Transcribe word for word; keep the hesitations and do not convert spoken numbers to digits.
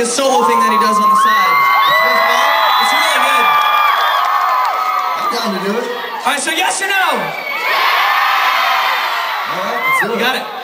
his solo thing that he does on the side. It's really good. I'm down to do it. All right, so yes or no? All right, let's do it. You got it.